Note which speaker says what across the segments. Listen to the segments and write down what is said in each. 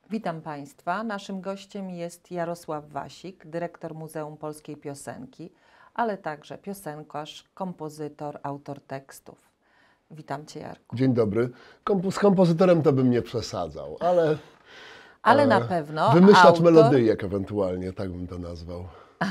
Speaker 1: Witam Państwa. Naszym gościem jest Jarosław Wasik, dyrektor Muzeum Polskiej Piosenki, ale także piosenkarz, kompozytor, autor tekstów. Witam Cię, Jarku.
Speaker 2: Dzień dobry. Z kompozytorem to bym nie przesadzał,
Speaker 1: ale na pewno
Speaker 2: wymyślacz melodyjek ewentualnie, tak bym to nazwał.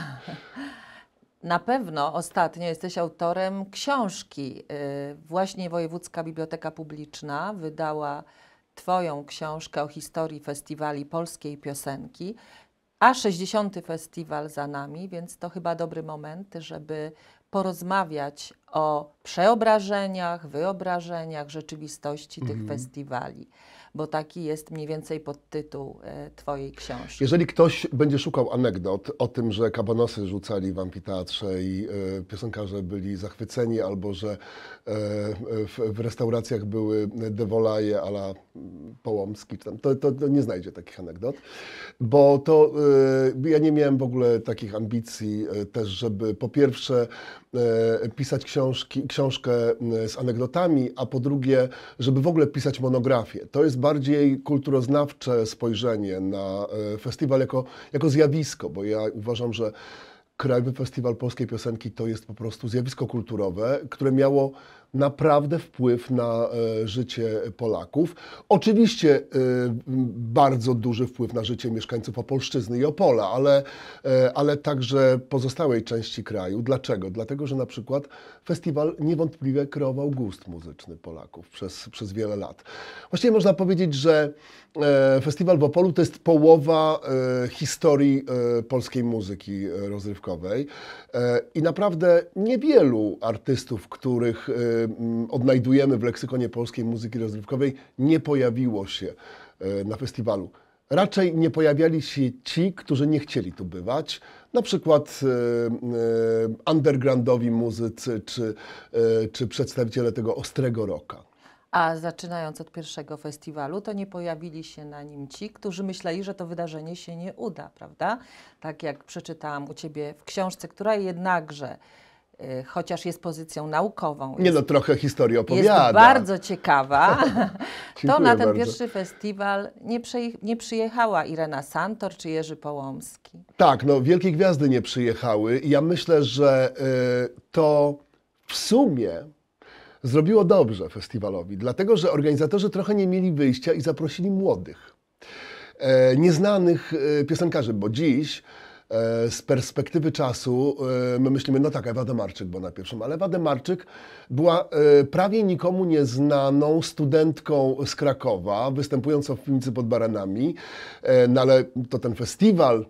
Speaker 1: Na pewno ostatnio jesteś autorem książki. Właśnie Wojewódzka Biblioteka Publiczna wydała Twoją książkę o historii festiwali polskiej piosenki, a 60. festiwal za nami, więc to chyba dobry moment, żeby porozmawiać o przeobrażeniach, wyobrażeniach, rzeczywistości tych festiwali, bo taki jest mniej więcej podtytuł Twojej książki.
Speaker 2: Jeżeli ktoś będzie szukał anegdot o tym, że kabanosy rzucali w amfiteatrze i piosenkarze byli zachwyceni, albo że w restauracjach były dewolaje a la Połomski, to nie znajdzie takich anegdot, bo to ja nie miałem w ogóle takich ambicji też, żeby po pierwsze pisać książkę z anegdotami, a po drugie, żeby w ogóle pisać monografię. To jest bardziej kulturoznawcze spojrzenie na festiwal jako zjawisko, bo ja uważam, że Krajowy Festiwal Polskiej Piosenki to jest po prostu zjawisko kulturowe, które miało naprawdę wpływ na życie Polaków. Oczywiście bardzo duży wpływ na życie mieszkańców Opolszczyzny i Opola, ale także pozostałej części kraju. Dlaczego? Dlatego, że na przykład festiwal niewątpliwie kreował gust muzyczny Polaków przez wiele lat. Właściwie można powiedzieć, że festiwal w Opolu to jest połowa historii polskiej muzyki rozrywkowej i naprawdę niewielu artystów, których odnajdujemy w leksykonie polskiej muzyki rozrywkowej, nie pojawiło się na festiwalu. Raczej nie pojawiali się ci, którzy nie chcieli tu bywać, na przykład undergroundowi muzycy czy przedstawiciele tego ostrego rocka.
Speaker 1: A zaczynając od pierwszego festiwalu, to nie pojawili się na nim ci, którzy myśleli, że to wydarzenie się nie uda, prawda? Tak jak przeczytałam u Ciebie w książce, która jednakże, chociaż jest pozycją naukową,
Speaker 2: Nie no, trochę historii opowiada.
Speaker 1: jest bardzo ciekawa, to na ten
Speaker 2: bardzo.
Speaker 1: pierwszy festiwal nie przyjechała Irena Santor czy Jerzy Połomski.
Speaker 2: Tak, no wielkie gwiazdy nie przyjechały i ja myślę, że to w sumie zrobiło dobrze festiwalowi, dlatego że organizatorzy trochę nie mieli wyjścia i zaprosili młodych, nieznanych piosenkarzy, bo dziś z perspektywy czasu my myślimy, no tak, Ewa Demarczyk była na pierwszym, ale Ewa Demarczyk była prawie nikomu nieznaną studentką z Krakowa, występującą w Piwnicy pod Baranami, no ale to ten festiwal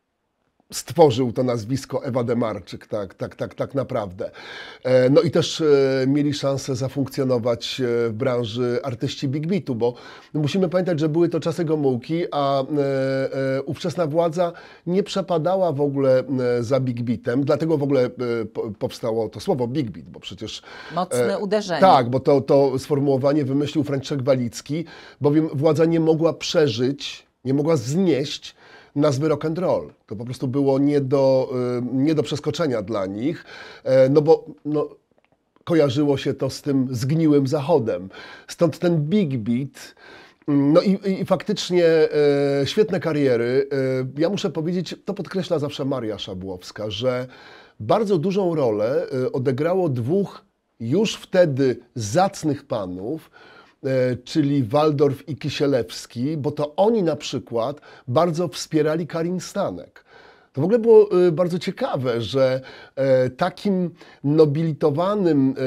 Speaker 2: stworzył to nazwisko Ewa Demarczyk, tak naprawdę. No i też mieli szansę zafunkcjonować w branży artyści Big Beatu, bo musimy pamiętać, że były to czasy Gomułki, a ówczesna władza nie przepadała w ogóle za Big Beatem, dlatego w ogóle powstało to słowo Big Beat, bo przecież...
Speaker 1: Mocne uderzenie.
Speaker 2: Tak, bo to sformułowanie wymyślił Franciszek Walicki, bowiem władza nie mogła przeżyć, nie mogła znieść nazwy rock and roll. To po prostu było nie do przeskoczenia dla nich, no bo kojarzyło się to z tym zgniłym zachodem. Stąd ten Big Beat. No i faktycznie świetne kariery. Ja muszę powiedzieć, to podkreśla zawsze Maria Szabłowska, że bardzo dużą rolę odegrało dwóch już wtedy zacnych panów, czyli Waldorf i Kisielewski, bo to oni na przykład bardzo wspierali Karin Stanek. To w ogóle było bardzo ciekawe, że takim nobilitowanym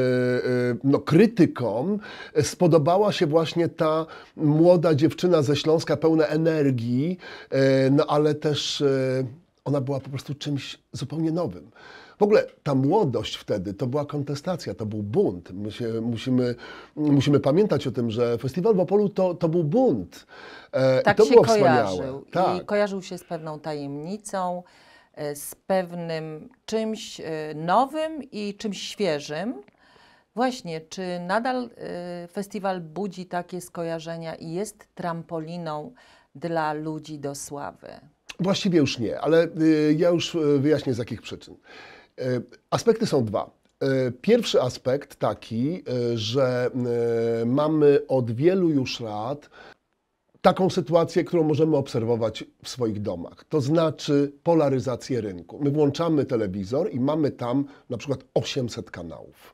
Speaker 2: krytykom spodobała się właśnie ta młoda dziewczyna ze Śląska, pełna energii, no ale też ona była po prostu czymś zupełnie nowym. W ogóle ta młodość wtedy to była kontestacja, to był bunt. Musimy pamiętać o tym, że festiwal w Opolu to był bunt.
Speaker 1: Tak
Speaker 2: I to
Speaker 1: się
Speaker 2: było
Speaker 1: kojarzył.
Speaker 2: wspaniałe. Tak.
Speaker 1: I kojarzył się z pewną tajemnicą, z pewnym czymś nowym i czymś świeżym. Właśnie, czy nadal festiwal budzi takie skojarzenia i jest trampoliną dla ludzi do sławy?
Speaker 2: Właściwie już nie, ale ja już wyjaśnię z jakich przyczyn. Aspekty są dwa. Pierwszy aspekt taki, że mamy od wielu już lat taką sytuację, którą możemy obserwować w swoich domach. To znaczy polaryzację rynku. My włączamy telewizor i mamy tam na przykład 800 kanałów.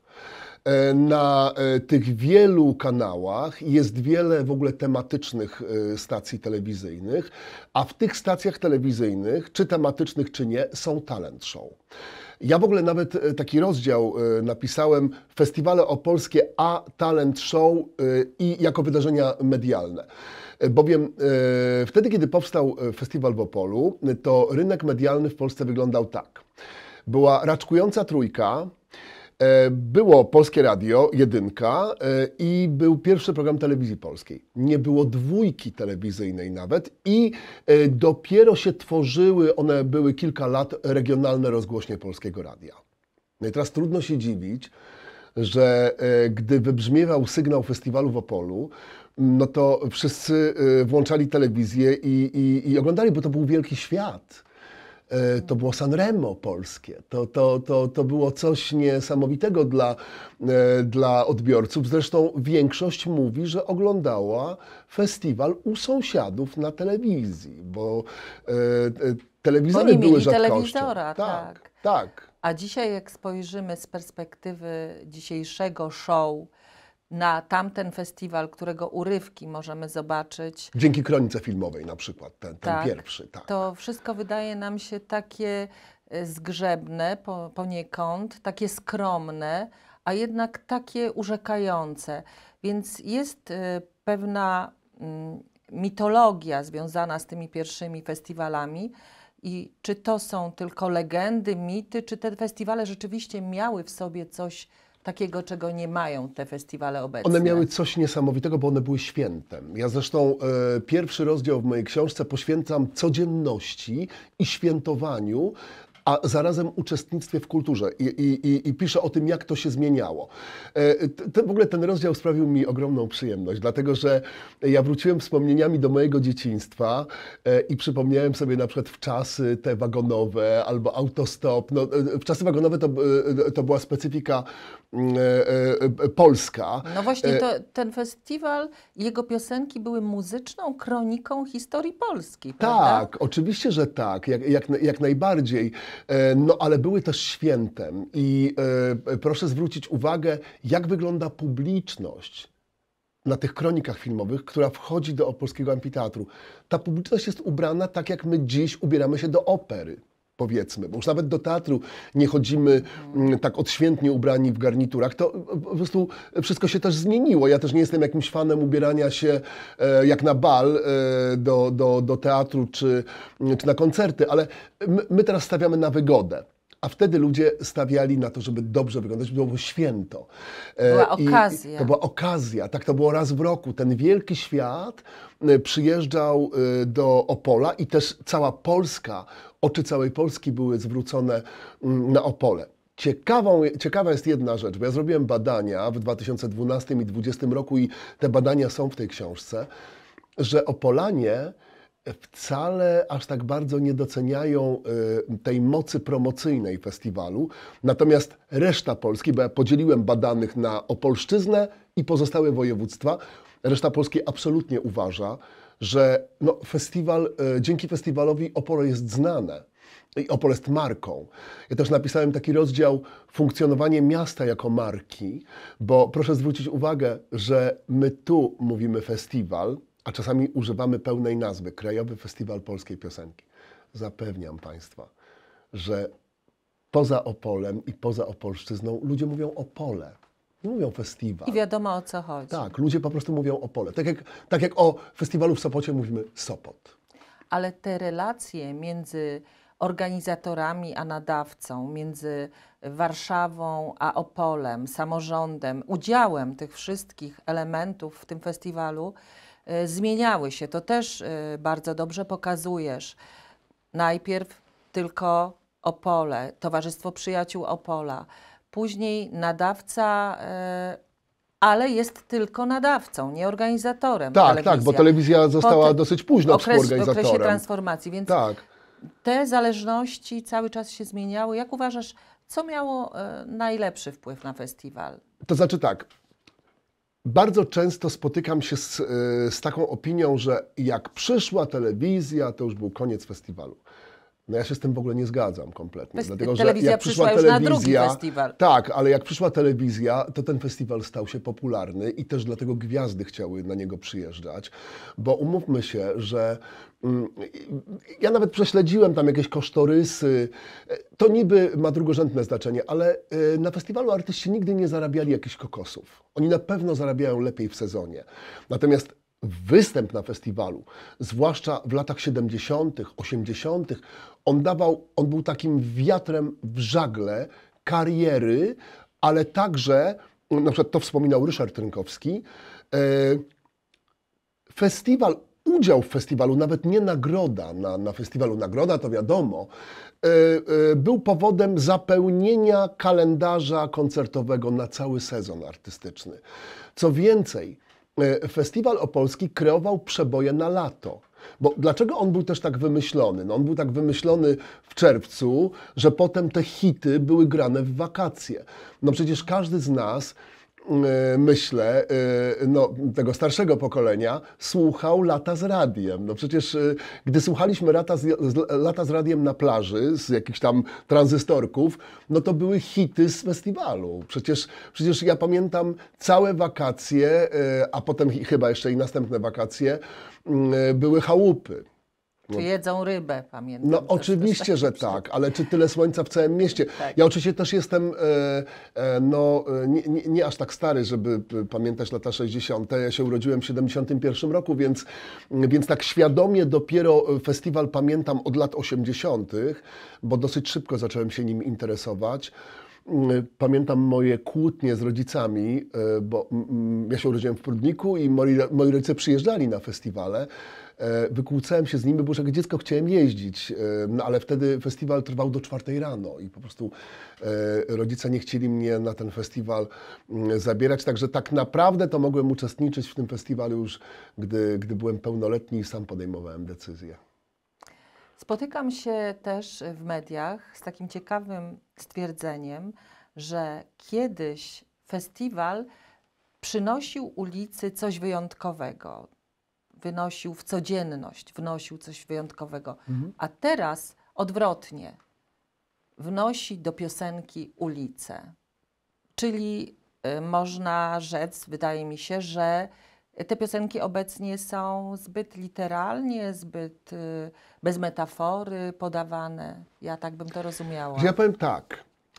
Speaker 2: Na tych wielu kanałach jest wiele w ogóle tematycznych stacji telewizyjnych, a w tych stacjach telewizyjnych, czy tematycznych, czy nie, są talent show. Ja w ogóle nawet taki rozdział napisałem: Festiwale opolskie a talent show i jako wydarzenia medialne. Bowiem wtedy, kiedy powstał festiwal w Opolu, to rynek medialny w Polsce wyglądał tak. Była raczkująca trójka, było Polskie Radio, jedynka i był pierwszy program telewizji polskiej. Nie było dwójki telewizyjnej nawet i dopiero się tworzyły, one były kilka lat, regionalne rozgłośnie Polskiego Radia. No i teraz trudno się dziwić, że gdy wybrzmiewał sygnał festiwalu w Opolu, no to wszyscy włączali telewizję i oglądali, bo to był wielki świat. To było Sanremo polskie. To było coś niesamowitego dla odbiorców. Zresztą większość mówi, że oglądała festiwal u sąsiadów na telewizji, bo telewizory
Speaker 1: Oni
Speaker 2: były
Speaker 1: mieli
Speaker 2: rzadkością.
Speaker 1: telewizora, tak.
Speaker 2: Tak.
Speaker 1: A dzisiaj, jak spojrzymy z perspektywy dzisiejszego show na tamten festiwal, którego urywki możemy zobaczyć,
Speaker 2: Dzięki kronice filmowej na przykład, ten
Speaker 1: tak,
Speaker 2: pierwszy. Tak.
Speaker 1: to wszystko wydaje nam się takie zgrzebne poniekąd, takie skromne, a jednak takie urzekające. Więc jest pewna mitologia związana z tymi pierwszymi festiwalami. I czy to są tylko legendy, mity, czy te festiwale rzeczywiście miały w sobie coś takiego, czego nie mają te festiwale obecne?
Speaker 2: One miały coś niesamowitego, bo one były świętem. Ja zresztą pierwszy rozdział w mojej książce poświęcam codzienności i świętowaniu, a zarazem uczestnictwie w kulturze i piszę o tym, jak to się zmieniało. W ogóle ten rozdział sprawił mi ogromną przyjemność, dlatego że ja wróciłem wspomnieniami do mojego dzieciństwa i przypomniałem sobie na przykład wczasy te wagonowe albo autostop. No, wczasy wagonowe to była specyfika polska.
Speaker 1: No właśnie, ten festiwal i jego piosenki były muzyczną kroniką historii Polski, prawda?
Speaker 2: Tak, oczywiście, że tak, jak najbardziej. No ale były też świętem i proszę zwrócić uwagę, jak wygląda publiczność na tych kronikach filmowych, która wchodzi do opolskiego amfiteatru. Ta publiczność jest ubrana tak, jak my dziś ubieramy się do opery, powiedzmy, bo już nawet do teatru nie chodzimy tak odświętnie ubrani w garniturach. To po prostu wszystko się też zmieniło. Ja też nie jestem jakimś fanem ubierania się jak na bal do teatru czy na koncerty, ale my teraz stawiamy na wygodę. A wtedy ludzie stawiali na to, żeby dobrze wyglądać, żeby było święto.
Speaker 1: Była okazja.
Speaker 2: To była okazja, tak, to było raz w roku. Ten wielki świat przyjeżdżał do Opola i też cała Polska, oczy całej Polski były zwrócone na Opole. Ciekawa jest jedna rzecz, bo ja zrobiłem badania w 2012 i 2020 roku i te badania są w tej książce, że Opolanie wcale aż tak bardzo nie doceniają tej mocy promocyjnej festiwalu. Natomiast reszta Polski, bo ja podzieliłem badanych na Opolszczyznę i pozostałe województwa, reszta Polski absolutnie uważa, że no, dzięki festiwalowi Opole jest znane. I Opole jest marką. Ja też napisałem taki rozdział funkcjonowanie miasta jako marki, bo proszę zwrócić uwagę, że my tu mówimy festiwal, a czasami używamy pełnej nazwy Krajowy Festiwal Polskiej Piosenki. Zapewniam Państwa, że poza Opolem i poza Opolszczyzną ludzie mówią Opole. Nie mówią festiwal.
Speaker 1: I wiadomo, o co chodzi.
Speaker 2: Tak, ludzie po prostu mówią Opole. Tak jak o festiwalu w Sopocie mówimy Sopot.
Speaker 1: Ale te relacje między organizatorami a nadawcą, między Warszawą a Opolem, samorządem, udziałem tych wszystkich elementów w tym festiwalu zmieniały się. To też bardzo dobrze pokazujesz. Najpierw tylko Opole, Towarzystwo Przyjaciół Opola, później nadawca, ale jest tylko nadawcą, nie organizatorem.
Speaker 2: Tak, bo telewizja została dosyć późno współorganizatorem.
Speaker 1: W okresie transformacji, więc
Speaker 2: tak.
Speaker 1: Te zależności cały czas się zmieniały. Jak uważasz, co miało najlepszy wpływ na festiwal?
Speaker 2: To znaczy tak, bardzo często spotykam się z taką opinią, że jak przyszła telewizja, to już był koniec festiwalu. No ja się z tym w ogóle nie zgadzam kompletnie. Dlatego, że
Speaker 1: Telewizja
Speaker 2: jak
Speaker 1: przyszła już na drugi festiwal.
Speaker 2: Tak, ale jak przyszła telewizja, to ten festiwal stał się popularny i też dlatego gwiazdy chciały na niego przyjeżdżać, bo umówmy się, że ja nawet prześledziłem tam jakieś kosztorysy, to niby ma drugorzędne znaczenie, ale na festiwalu artyści nigdy nie zarabiali jakichś kokosów. Oni na pewno zarabiają lepiej w sezonie. Natomiast występ na festiwalu, zwłaszcza w latach 70., 80., on był takim wiatrem w żagle kariery, ale także, na przykład to wspominał Ryszard Rynkowski, udział w festiwalu, nawet nie nagroda na festiwalu, nagroda to wiadomo, był powodem zapełnienia kalendarza koncertowego na cały sezon artystyczny. Co więcej, Festiwal Opolski kreował przeboje na lato. Bo dlaczego on był też tak wymyślony? No on był tak wymyślony w czerwcu, że potem te hity były grane w wakacje. No przecież każdy z nas, myślę, no, tego starszego pokolenia, słuchał Lata z radiem. No przecież gdy słuchaliśmy Lata z radiem na plaży, z jakichś tam tranzystorków, no to były hity z festiwalu. Przecież ja pamiętam całe wakacje, a potem chyba jeszcze i następne wakacje, były chałupy.
Speaker 1: Czy jedzą rybę, pamiętam.
Speaker 2: No oczywiście, że tak, ale czy tyle słońca w całym mieście?
Speaker 1: Tak.
Speaker 2: Ja oczywiście też jestem nie aż tak stary, żeby pamiętać lata 60. Ja się urodziłem w 71 roku, więc tak świadomie dopiero festiwal pamiętam od lat 80., bo dosyć szybko zacząłem się nim interesować. Pamiętam moje kłótnie z rodzicami, bo ja się urodziłem w Prudniku i moi rodzice przyjeżdżali na festiwale. Wykłócałem się z nimi, bo już jak dziecko chciałem jeździć, no ale wtedy festiwal trwał do 4 rano i po prostu rodzice nie chcieli mnie na ten festiwal zabierać, także tak naprawdę to mogłem uczestniczyć w tym festiwalu już, gdy byłem pełnoletni i sam podejmowałem decyzje.
Speaker 1: Spotykam się też w mediach z takim ciekawym stwierdzeniem, że kiedyś festiwal przynosił ulicy coś wyjątkowego, wynosił w codzienność, wnosił coś wyjątkowego, a teraz odwrotnie, wnosi do piosenki ulicę. Czyli można rzec, wydaje mi się, że te piosenki obecnie są zbyt literalnie, zbyt bez metafory podawane. Ja tak bym to rozumiała.
Speaker 2: Ja powiem tak.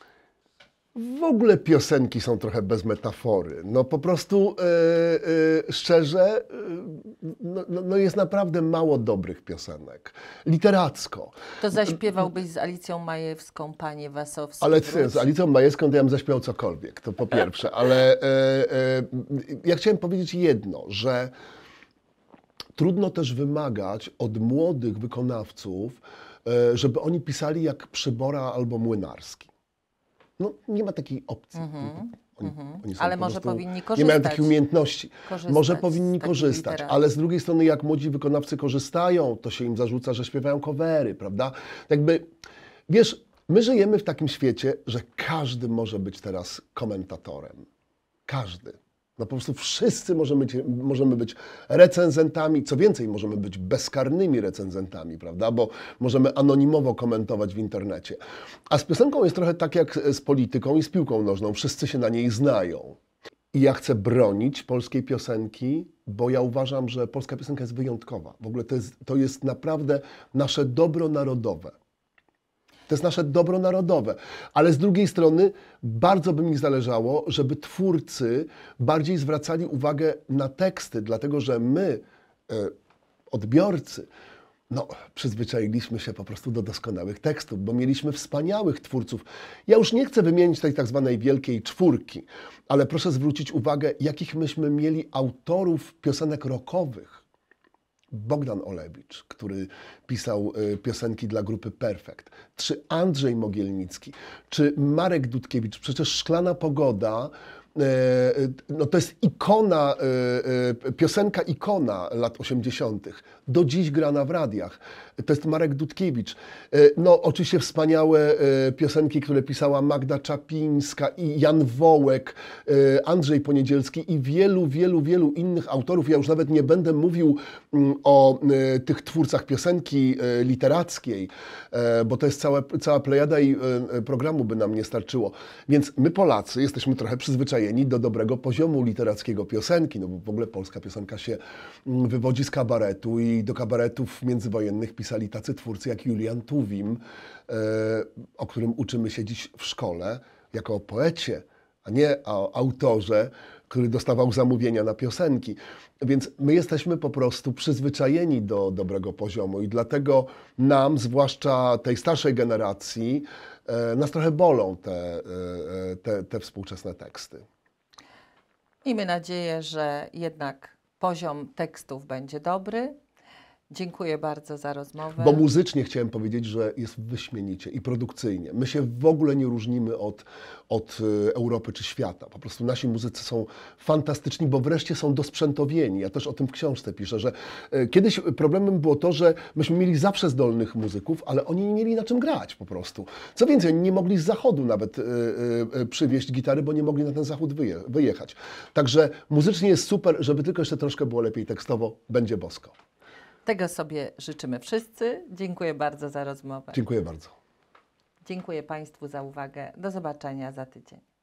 Speaker 2: W ogóle piosenki są trochę bez metafory. No po prostu szczerze, no jest naprawdę mało dobrych piosenek. Literacko.
Speaker 1: To zaśpiewałbyś z Alicją Majewską, Panie Wasowskie.
Speaker 2: Ale z Alicją Majewską to ja bym zaśpiewał cokolwiek, to po pierwsze. Ale ja chciałem powiedzieć jedno, że trudno też wymagać od młodych wykonawców, żeby oni pisali jak Przybora albo Młynarski. No, nie ma takiej opcji. Oni są
Speaker 1: ale może powinni korzystać.
Speaker 2: Nie mają takiej umiejętności. Może powinni korzystać,
Speaker 1: literatury.
Speaker 2: ale z drugiej strony jak młodzi wykonawcy korzystają, to się im zarzuca, że śpiewają covery, prawda? Jakby, wiesz, my żyjemy w takim świecie, że każdy może być teraz komentatorem. Każdy. No po prostu wszyscy możemy być recenzentami, co więcej, możemy być bezkarnymi recenzentami, prawda? Bo możemy anonimowo komentować w internecie. A z piosenką jest trochę tak jak z polityką i z piłką nożną. Wszyscy się na niej znają. I ja chcę bronić polskiej piosenki, bo ja uważam, że polska piosenka jest wyjątkowa. W ogóle to jest naprawdę nasze dobro narodowe. To jest nasze dobro narodowe, ale z drugiej strony bardzo by mi zależało, żeby twórcy bardziej zwracali uwagę na teksty, dlatego że my, odbiorcy, no, przyzwyczailiśmy się po prostu do doskonałych tekstów, bo mieliśmy wspaniałych twórców. Ja już nie chcę wymienić tej tak zwanej wielkiej czwórki, ale proszę zwrócić uwagę, jakich myśmy mieli autorów piosenek rockowych. Bogdan Olewicz, który pisał piosenki dla grupy Perfekt, czy Andrzej Mogielnicki, czy Marek Dudkiewicz. Przecież Szklana Pogoda no to jest ikona, piosenka ikona lat 80. Do dziś grana w radiach. To jest Marek Dudkiewicz. No oczywiście wspaniałe piosenki, które pisała Magda Czapińska i Jan Wołek, Andrzej Poniedzielski i wielu innych autorów. Ja już nawet nie będę mówił o tych twórcach piosenki literackiej, bo to jest cała plejada i programu by nam nie starczyło. Więc my Polacy jesteśmy trochę przyzwyczajeni do dobrego poziomu literackiego piosenki, no bo w ogóle polska piosenka się wywodzi z kabaretu i do kabaretów międzywojennych pisali tacy twórcy jak Julian Tuwim, o którym uczymy się dziś w szkole, jako o poecie, a nie o autorze, który dostawał zamówienia na piosenki. Więc my jesteśmy po prostu przyzwyczajeni do dobrego poziomu i dlatego nam, zwłaszcza tej starszej generacji, nas trochę bolą te współczesne teksty.
Speaker 1: Miejmy nadzieję, że jednak poziom tekstów będzie dobry. Dziękuję bardzo za rozmowę.
Speaker 2: Bo muzycznie chciałem powiedzieć, że jest wyśmienicie i produkcyjnie. My się w ogóle nie różnimy od Europy czy świata. Po prostu nasi muzycy są fantastyczni, bo wreszcie są dosprzętowieni. Ja też o tym w książce piszę, że kiedyś problemem było to, że myśmy mieli zawsze zdolnych muzyków, ale oni nie mieli na czym grać po prostu. Co więcej, oni nie mogli z zachodu nawet przywieźć gitary, bo nie mogli na ten zachód wyjechać. Także muzycznie jest super, żeby tylko jeszcze troszkę było lepiej tekstowo, będzie bosko.
Speaker 1: Tego sobie życzymy wszyscy. Dziękuję bardzo za rozmowę.
Speaker 2: Dziękuję bardzo.
Speaker 1: Dziękuję Państwu za uwagę. Do zobaczenia za tydzień.